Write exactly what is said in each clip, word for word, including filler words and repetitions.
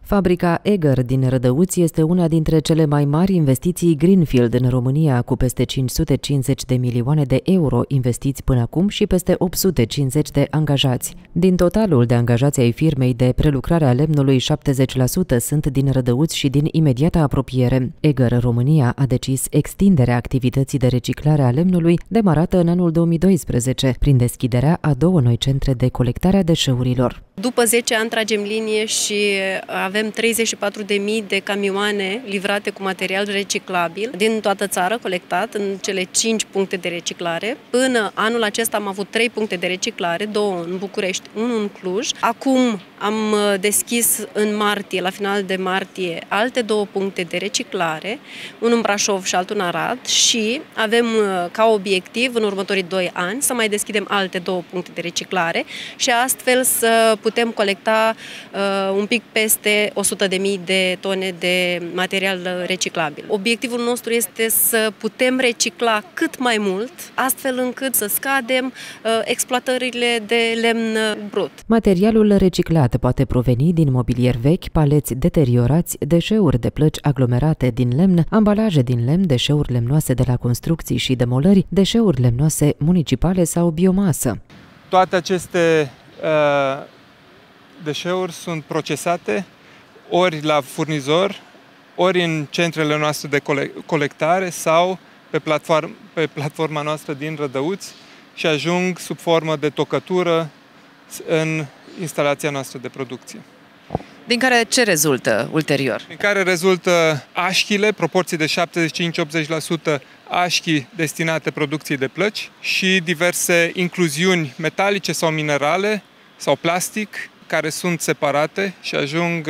Fabrica Eger din Rădăuți este una dintre cele mai mari investiții greenfield în România, cu peste cinci sute cincizeci de milioane de euro investiți până acum și peste opt sute cincizeci de angajați. Din totalul de angajați ai firmei de prelucrare a lemnului, șaptezeci la sută sunt din Rădăuți și din imediata apropiere. Eger România a decis extinderea activității de reciclare a lemnului demarată în anul două mii doisprezece, prin deschiderea a două noi centre de colectare a deșeurilor. După zece ani tragem linie și avem treizeci și patru de mii de camioane livrate cu material reciclabil din toată țara, colectat în cele cinci puncte de reciclare. Până anul acesta am avut trei puncte de reciclare, două în București, unul în Cluj. Acum am deschis în martie, la final de martie, alte două puncte de reciclare, unul în Brașov și altul în Arad, și avem ca obiectiv în următorii doi ani să mai deschidem alte două puncte de reciclare și astfel să putem colecta uh, un pic peste o sută de mii de tone de material reciclabil. Obiectivul nostru este să putem recicla cât mai mult, astfel încât să scadem uh, exploatările de lemn brut. Materialul reciclat poate proveni din mobilier vechi, paleți deteriorați, deșeuri de plăci aglomerate din lemn, ambalaje din lemn, deșeuri lemnoase de la construcții și demolări, deșeuri lemnoase municipale sau biomasă. Toate aceste uh, deșeuri sunt procesate ori la furnizor, ori în centrele noastre de colectare sau pe, platform, pe platforma noastră din Rădăuți și ajung sub formă de tocătură în instalația noastră de producție. Din care ce rezultă ulterior? Din care rezultă așchile, proporții de șaptezeci și cinci la optzeci la sută așchi destinate producției de plăci și diverse incluziuni metalice sau minerale sau plastic care sunt separate și ajung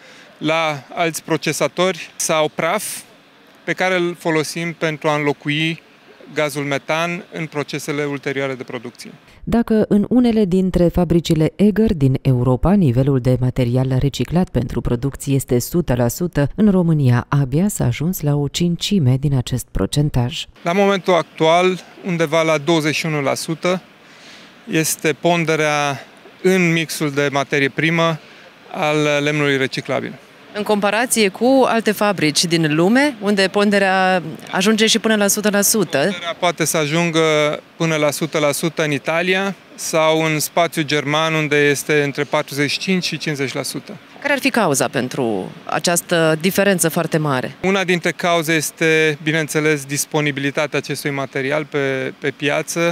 la alți procesatori sau praf pe care îl folosim pentru a înlocui gazul metan în procesele ulterioare de producție. Dacă în unele dintre fabricile Eger din Europa nivelul de material reciclat pentru producție este o sută la sută, în România abia s-a ajuns la o cincime din acest procentaj. La momentul actual, undeva la douăzeci și unu la sută este ponderea în mixul de materie primă al lemnului reciclabil. În comparație cu alte fabrici din lume, unde ponderea ajunge și până la o sută la sută. Ponderea poate să ajungă până la o sută la sută în Italia sau în spațiul german, unde este între patruzeci și cinci și cincizeci la sută. Care ar fi cauza pentru această diferență foarte mare? Una dintre cauze este, bineînțeles, disponibilitatea acestui material pe, pe piață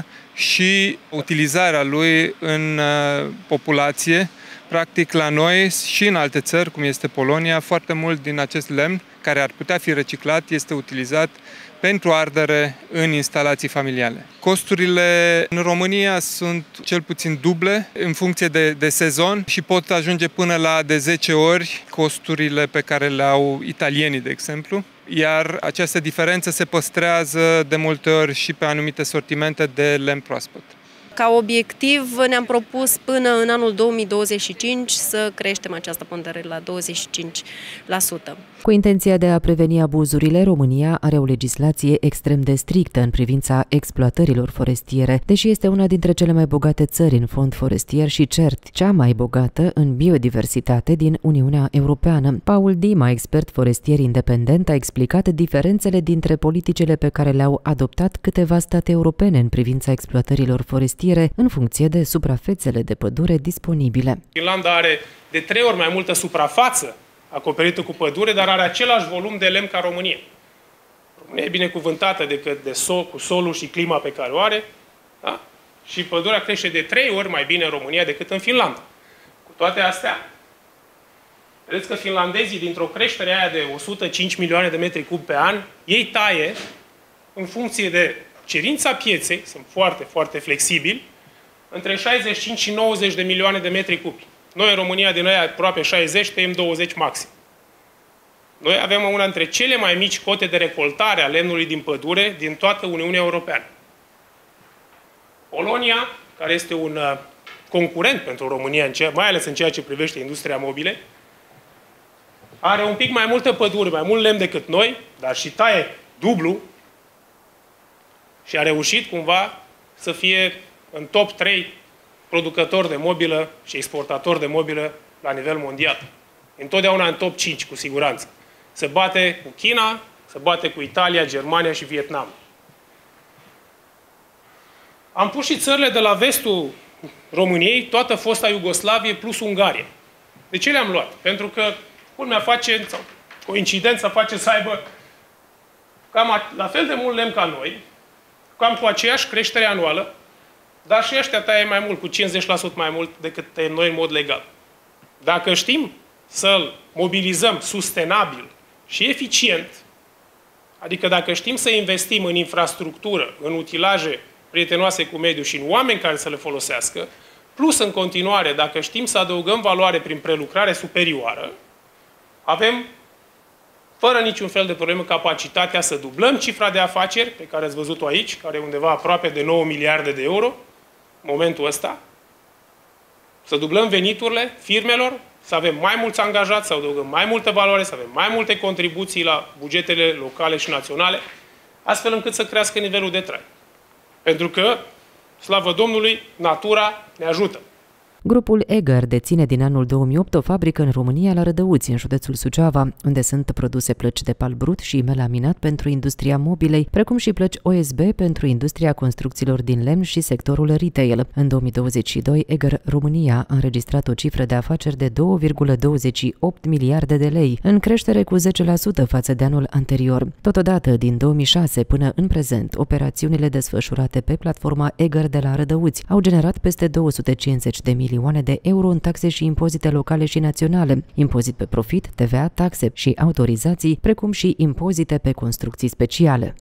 și utilizarea lui în uh, populație. Practic, la noi și în alte țări, cum este Polonia, foarte mult din acest lemn care ar putea fi reciclat este utilizat pentru ardere în instalații familiale. Costurile în România sunt cel puțin duble în funcție de, de sezon și pot ajunge până la de zece ori costurile pe care le au italienii, de exemplu. Iar această diferență se păstrează de multe ori și pe anumite sortimente de lemn proaspăt. Ca obiectiv ne-am propus până în anul două mii douăzeci și cinci să creștem această pondere la douăzeci și cinci la sută. Cu intenția de a preveni abuzurile, România are o legislație extrem de strictă în privința exploatărilor forestiere, deși este una dintre cele mai bogate țări în fond forestier și, cert, cea mai bogată în biodiversitate din Uniunea Europeană. Paul Dima, expert forestier independent, a explicat diferențele dintre politicile pe care le-au adoptat câteva state europene în privința exploatărilor forestiere în funcție de suprafețele de pădure disponibile. Finlanda are de trei ori mai multă suprafață acoperită cu pădure, dar are același volum de lemn ca România. România e binecuvântată decât de sol, cu solul și clima pe care o are, da? Și pădurea crește de trei ori mai bine în România decât în Finlanda. Cu toate astea, vedeți că finlandezii, dintr-o creștere aia de o sută cinci milioane de metri cub pe an, ei taie în funcție de cerința pieței, sunt foarte, foarte flexibili, între șaizeci și cinci și nouăzeci de milioane de metri cubi. Noi, în România, din aia aproape șaizeci, tăiem douăzeci maxim. Noi avem una dintre cele mai mici cote de recoltare a lemnului din pădure din toată Uniunea Europeană. Polonia, care este un concurent pentru România, mai ales în ceea ce privește industria mobile, are un pic mai multă pădure, mai mult lemn decât noi, dar și taie dublu și a reușit cumva să fie în top trei producători de mobilă și exportatori de mobilă la nivel mondial. Întotdeauna în top cinci, cu siguranță. Se bate cu China, se bate cu Italia, Germania și Vietnam. Am pus și țările de la vestul României, toată fosta Iugoslavie plus Ungaria. De ce le-am luat? Pentru că culmea face, sau coincidența face să aibă cam la fel de mult lemn ca noi, cam cu aceeași creștere anuală, dar și ăștia taie mai mult, cu cincizeci la sută mai mult decât tăiem noi în mod legal. Dacă știm să-l mobilizăm sustenabil și eficient, adică dacă știm să investim în infrastructură, în utilaje prietenoase cu mediul și în oameni care să le folosească, plus în continuare, dacă știm să adăugăm valoare prin prelucrare superioară, avem, fără niciun fel de problemă, capacitatea să dublăm cifra de afaceri, pe care ați văzut-o aici, care e undeva aproape de nouă miliarde de euro, în momentul ăsta, să dublăm veniturile firmelor, să avem mai mulți angajați, să adăugăm mai multă valoare, să avem mai multe contribuții la bugetele locale și naționale, astfel încât să crească nivelul de trai. Pentru că, slavă Domnului, natura ne ajută. Grupul Eger deține din anul două mii opt o fabrică în România la Rădăuți, în județul Suceava, unde sunt produse plăci de pal brut și melaminat pentru industria mobilei, precum și plăci O S B pentru industria construcțiilor din lemn și sectorul retail. În două mii douăzeci și doi, Eger România a înregistrat o cifră de afaceri de două virgulă douăzeci și opt miliarde de lei, în creștere cu zece la sută față de anul anterior. Totodată, din două mii șase până în prezent, operațiunile desfășurate pe platforma Eger de la Rădăuți au generat peste două sute cincizeci de milioane de euro în taxe și impozite locale și naționale, impozit pe profit, T V A, taxe și autorizații, precum și impozite pe construcții speciale.